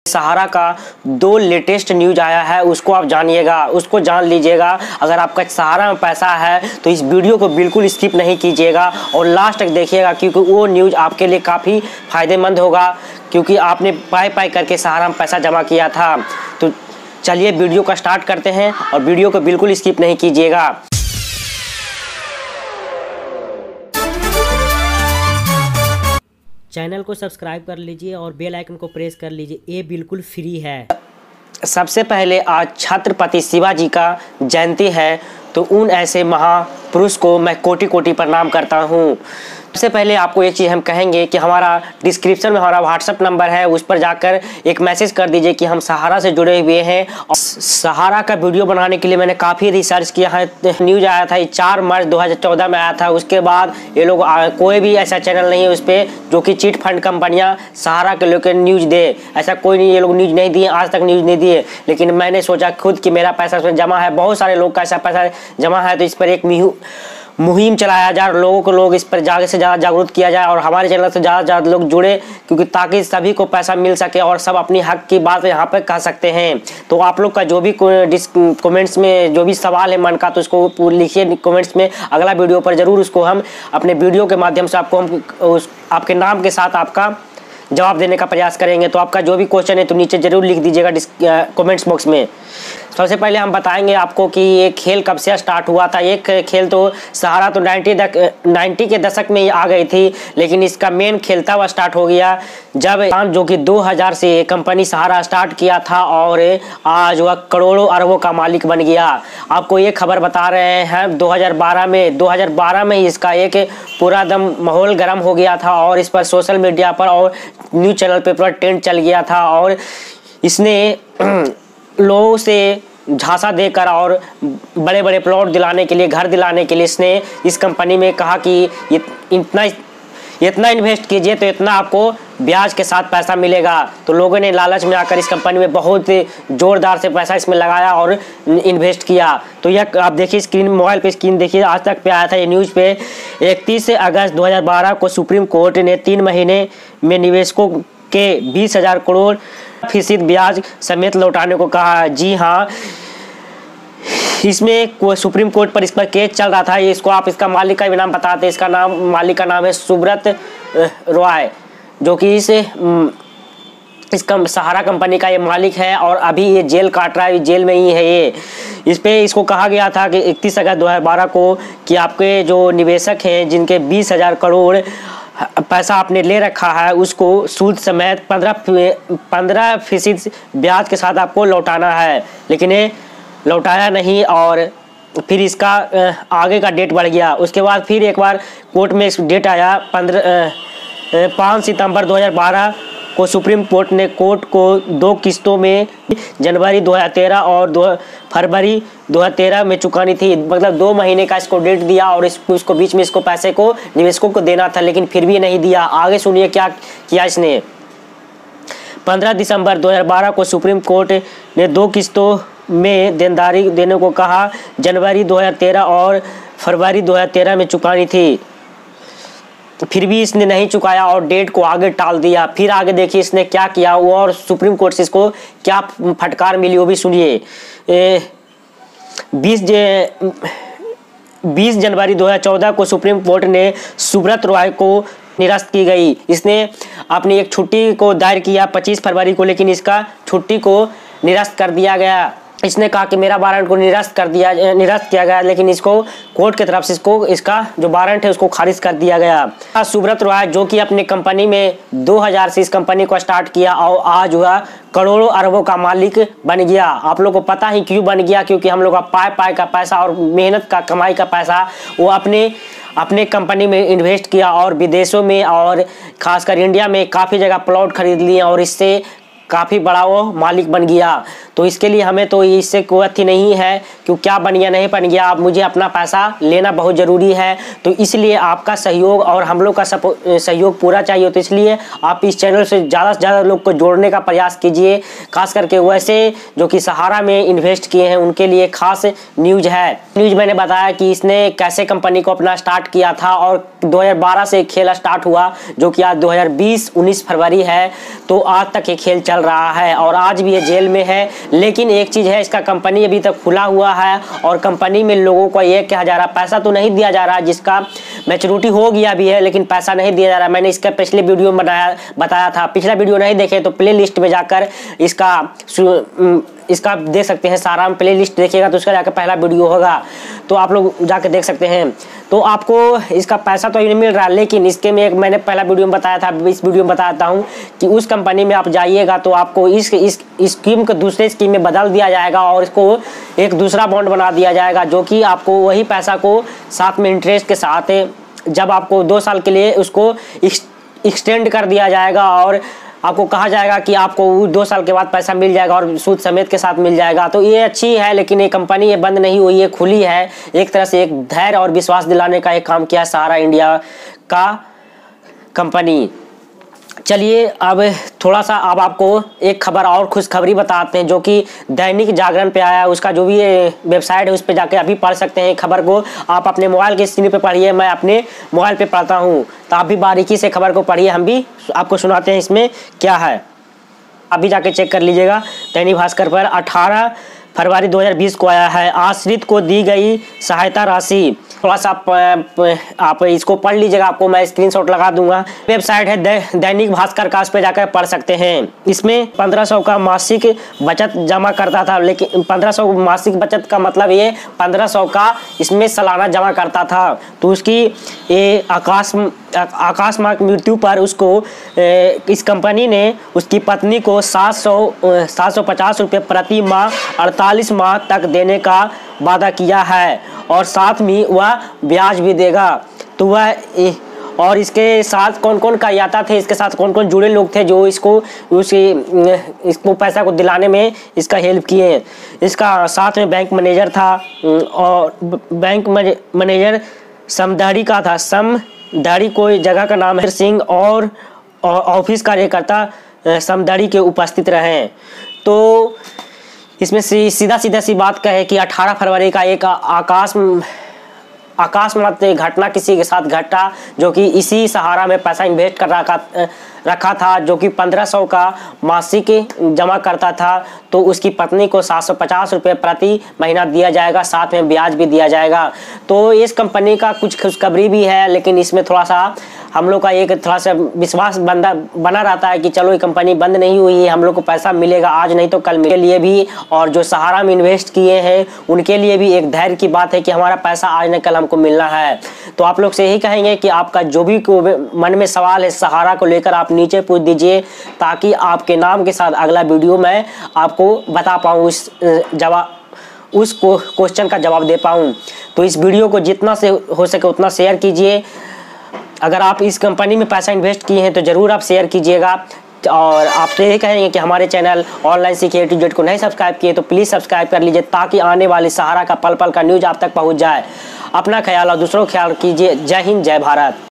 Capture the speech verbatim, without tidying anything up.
सहारा का दो latest news आया है, उसको आप जानिएगा, उसको जान लीजिएगा। अगर आपका सहारा में पैसा है तो इस वीडियो को बिल्कुल स्किप नहीं कीजिएगा और लास्ट तक देखिएगा, क्योंकि वो न्यूज़ आपके लिए काफ़ी फायदेमंद होगा, क्योंकि आपने पाई पाई करके सहारा में पैसा जमा किया था। तो चलिए वीडियो का स्टार्ट करते हैं और वीडियो को बिल्कुल स्किप नहीं कीजिएगा। चैनल को सब्सक्राइब कर लीजिए और बेल आइकन को प्रेस कर लीजिए, ये बिल्कुल फ्री है। सबसे पहले आज छत्रपति शिवाजी का जयंती है, तो उन ऐसे महापुरुष को मैं कोटि कोटि प्रणाम करता हूँ। सबसे पहले आपको एक चीज़ हम कहेंगे कि हमारा डिस्क्रिप्शन में हमारा व्हाट्सएप नंबर है, उस पर जाकर एक मैसेज कर दीजिए कि हम सहारा से जुड़े हुए हैं। और सहारा का वीडियो बनाने के लिए मैंने काफ़ी रिसर्च किया है। न्यूज़ आया था, चार मार्च दो हज़ार चौदह में आया था। उसके बाद ये लोग कोई भी ऐसा चैनल नहीं है उस पर जो कि चिट फंड कंपनियाँ सहारा के लोग न्यूज़ दे, ऐसा कोई नहीं, ये लोग न्यूज़ नहीं दिए, आज तक न्यूज़ नहीं दिए। लेकिन मैंने सोचा खुद कि मेरा पैसा उसमें जमा है, बहुत सारे लोग का ऐसा पैसा जमा है, तो इस पर एक मुहिम चलाया जाए, लोगों को लोग इस पर ज़्यादा से ज़्यादा जागरूक किया जाए और हमारे चैनल से ज़्यादा से ज़्यादा लोग जुड़े, क्योंकि ताकि सभी को पैसा मिल सके और सब अपनी हक की बात यहाँ पर कह सकते हैं। तो आप लोग का जो भी कमेंट्स में जो भी सवाल है मन का, तो उसको लिखिए कमेंट्स में। अगला वीडियो पर ज़रूर उसको हम अपने वीडियो के माध्यम से आपको हम उस आपके नाम के साथ आपका जवाब देने का प्रयास करेंगे। तो आपका जो भी क्वेश्चन है तो नीचे जरूर लिख दीजिएगा कमेंट्स बॉक्स में। सबसे पहले हम बताएंगे आपको कि ये खेल कब से स्टार्ट हुआ था। ये खेल तो सहारा तो नाइन्टी दक नाइन्टी के दशक में ही आ गई थी, लेकिन इसका मेन खेलता हुआ स्टार्ट हो गया जब जो कि दो हज़ार से कंपनी सहारा स्टार्ट किया था और आज वह करोड़ों अरबों का मालिक बन गया। आपको ये खबर बता रहे हैं दो हज़ार बारह में दो हज़ार बारह में इसका एक पूरा दम माहौल गर्म हो गया था और इस पर सोशल मीडिया पर और न्यूज़ चैनल पे पूरा ट्रेंड चल गया था। और इसने लोगों से झांसा देकर और बड़े बड़े प्लॉट दिलाने के लिए, घर दिलाने के लिए इसने इस कंपनी में कहा कि इतना इतना इन्वेस्ट कीजिए तो इतना आपको ब्याज के साथ पैसा मिलेगा। तो लोगों ने लालच में आकर इस कंपनी में बहुत ज़ोरदार से पैसा इसमें लगाया और इन्वेस्ट किया। तो यह आप देखिए स्क्रीन, मोबाइल पे स्क्रीन देखिए, आज तक पे आया था ये न्यूज़ पे। इकतीस अगस्त दो हज़ार बारह को सुप्रीम कोर्ट ने तीन महीने में निवेशकों के बीस हज़ार करोड़ फीसद ब्याज समेत लौटाने को कहा। जी हाँ, इसमें सुप्रीम कोर्ट पर इस पर केस चल रहा था। इसको आप इसका मालिक का भी नाम बताते हैं। इसका नाम मालिक का नाम है सुब्रत रॉय, जो कि इस इस कम सहारा कंपनी का ये मालिक है और अभी ये जेल काट रहा है, जेल में ही है ये। इस पे इसको कहा गया था कि इकतीस अगस्त दो हज़ार बारह को कि आपके जो निवेशक हैं जिनके बीस हज़ार करोड़ पैसा आपने ले रखा है, उसको सूद समेत पंद्रह पंद्रह फीसद ब्याज के साथ आपको लौटाना है। लेकिन ये लौटाया नहीं और फिर इसका आगे का डेट बढ़ गया। उसके बाद फिर एक बार कोर्ट में डेट आया पंद्रह पाँच सितंबर दो हज़ार बारह को सुप्रीम कोर्ट ने कोर्ट को दो किस्तों में जनवरी दो हज़ार तेरह और दो फरवरी दो हज़ार तेरह में चुकानी थी। मतलब दो महीने का इसको डेट दिया और इसको इसको बीच में इसको पैसे को निवेशकों को देना था, लेकिन फिर भी नहीं दिया। आगे सुनिए क्या किया इसने। पंद्रह दिसंबर दो हज़ार बारह को सुप्रीम कोर्ट ने दो किस्तों में देनदारी देने को कहा। जनवरी दो हज़ार तेरह और फरवरी दो हज़ार तेरह में चुकानी थी, फिर भी इसने नहीं चुकाया और डेट को आगे टाल दिया। फिर आगे देखिए इसने क्या किया वो और सुप्रीम कोर्ट से इसको क्या फटकार मिली वो भी सुनिए। बीस बीस जनवरी दो हज़ार चौदह को सुप्रीम कोर्ट ने सुब्रत रॉय को निरस्त की गई। इसने अपनी एक छुट्टी को दायर किया पच्चीस फरवरी को, लेकिन इसका छुट्टी को निरस्त कर दिया गया। इसने कहा कि मेरा वारंट को निरस्त कर दिया निरस्त किया गया, लेकिन इसको कोर्ट की तरफ से इसको इसका जो वारंट है उसको खारिज कर दिया गया। सुब्रत रॉय जो कि अपनी कंपनी में दो हज़ार से इस कंपनी को स्टार्ट किया और आज हुआ करोड़ों अरबों का मालिक बन गया। आप लोग को पता ही क्यों बन गया, क्योंकि हम लोग का पाए पाए का पैसा और मेहनत का कमाई का पैसा वो अपने अपने कंपनी में इन्वेस्ट किया और विदेशों में और खासकर इंडिया में काफ़ी जगह प्लॉट खरीद लिए और इससे काफ़ी बड़ा वो मालिक बन गया। तो इसके लिए हमें तो इससे कोई अथी नहीं है कि क्या बन गया नहीं बन गया, आप मुझे अपना पैसा लेना बहुत ज़रूरी है। तो इसलिए आपका सहयोग और हम लोग का सहयोग पूरा चाहिए। तो इसलिए आप इस चैनल से ज़्यादा से ज़्यादा लोग को जोड़ने का प्रयास कीजिए, खास करके वैसे जो कि सहारा में इन्वेस्ट किए हैं उनके लिए खास न्यूज़ है। न्यूज़ मैंने बताया कि इसने कैसे कंपनी को अपना स्टार्ट किया था और दो हज़ार बारह से खेल स्टार्ट हुआ, जो कि आज दो हज़ार बीस उन्नीस फरवरी है। तो आज तक ये खेल चल चल रहा है और आज भी ये जेल में है। लेकिन एक चीज़ है, इसका कंपनी अभी तक खुला हुआ है और कंपनी में लोगों को ये कहा जा रहा है, पैसा तो नहीं दिया जा रहा, जिसका मैच्योरिटी हो गया भी है लेकिन पैसा नहीं दिया जा रहा। मैंने इसका पिछले वीडियो में बनाया बताया था, पिछला वीडियो नहीं देखे तो प्ले लिस्ट में जाकर इसका इसका देख सकते हैं। सारा प्ले लिस्ट देखिएगा तो उसका जाकर पहला वीडियो होगा, तो आप लोग जाकर देख सकते हैं। तो आपको इसका पैसा तो नहीं मिल रहा, लेकिन इसके में एक मैंने पहला वीडियो में बताया था, इस वीडियो में बताता हूँ कि उस कंपनी में आप जाइएगा तो आपको इस इस स्कीम को दूसरे स्कीम में बदल दिया जाएगा और इसको एक दूसरा बॉन्ड बना दिया जाएगा, जो कि आपको वही पैसा को साथ में इंटरेस्ट के साथ जब आपको दो साल के लिए उसको एक्सटेंड कर दिया जाएगा और आपको कहा जाएगा कि आपको दो साल के बाद पैसा मिल जाएगा और सूद समेत के साथ मिल जाएगा। तो ये अच्छी है, लेकिन ये कंपनी ये बंद नहीं हुई है, खुली है। एक तरह से एक धैर्य और विश्वास दिलाने का एक काम किया सहारा इंडिया का कंपनी। चलिए अब थोड़ा सा अब आपको एक खबर और खुशखबरी बताते हैं, जो कि दैनिक जागरण पे आया है। उसका जो भी वेबसाइट है उस पर जाके अभी पढ़ सकते हैं खबर को। आप अपने मोबाइल के स्क्रीन पे पढ़िए, मैं अपने मोबाइल पे पढ़ता हूँ, तो आप भी बारीकी से खबर को पढ़िए, हम भी आपको सुनाते हैं इसमें क्या है। अभी जाके चेक कर लीजिएगा। दैनिक भास्कर पर अठारह फरवरी दो हज़ार बीस को आया है। आश्रित को दी गई सहायता राशि। थोड़ा सा आप, आप इसको पढ़ लीजिएगा, आपको मैं स्क्रीनशॉट लगा दूंगा। वेबसाइट है दै, दैनिक भास्कर का, उस पर जाकर पढ़ सकते हैं। इसमें पंद्रह सौ का मासिक बचत जमा करता था, लेकिन पंद्रह सौ मासिक बचत का मतलब ये पंद्रह सौ का इसमें सालाना जमा करता था। तो उसकी ये आकाश आकस्मिक मृत्यु पर उसको इस कंपनी ने उसकी पत्नी को सात सौ सात सौ पचास रुपये प्रति माह अड़तालीस माह तक देने का वादा किया है और साथ में वह ब्याज भी देगा। तो वह और इसके साथ कौन कौन काययाता थे, इसके साथ कौन कौन जुड़े लोग थे जो इसको उसी इसको पैसा को दिलाने में इसका हेल्प किए। इसका साथ में बैंक मैनेजर था और बैंक मैनेजर समदहरी का था। समदहरी कोई जगह का नाम है सिंह और ऑफिस कार्यकर्ता समदहरी के उपस्थित रहे। तो इसमें सीधा सीधा सी बात कहे कि अठारह फरवरी का एक आकाश आकाशमत घटना किसी के साथ घटा, जो कि इसी सहारा में पैसा इन्वेस्ट कर रखा रखा था, जो कि पंद्रह सौ का मासिक जमा करता था। तो उसकी पत्नी को सात सौ पचास रुपये प्रति महीना दिया जाएगा, साथ में ब्याज भी दिया जाएगा। तो इस कंपनी का कुछ खुशखबरी भी है, लेकिन इसमें थोड़ा सा हम लोग का एक थोड़ा सा विश्वास बंदा बना रहता है कि चलो ये कंपनी बंद नहीं हुई है, हम लोग को पैसा मिलेगा आज नहीं तो कल। के लिए भी और जो सहारा में इन्वेस्ट किए हैं उनके लिए भी एक धैर्य की बात है कि हमारा पैसा आज न कल हमको मिलना है। तो आप लोग से यही कहेंगे कि आपका जो भी मन में सवाल है सहारा को लेकर आप नीचे पूछ दीजिए, ताकि आपके नाम के साथ अगला वीडियो में आपको बता पाऊँ, उस जवाब उस क्वेश्चन का जवाब दे पाऊँ। तो इस वीडियो को जितना से हो सके उतना शेयर कीजिए। अगर आप इस कंपनी में पैसा इन्वेस्ट किए हैं तो ज़रूर आप शेयर कीजिएगा। और आपसे यही कहेंगे कि हमारे चैनल ऑनलाइन सीखे ए टू जेड को नहीं सब्सक्राइब किए तो प्लीज़ सब्सक्राइब कर लीजिए, ताकि आने वाली सहारा का पल पल का न्यूज़ आप तक पहुंच जाए। अपना ख्याल और दूसरों का ख्याल कीजिए। जय हिंद, जय भारत।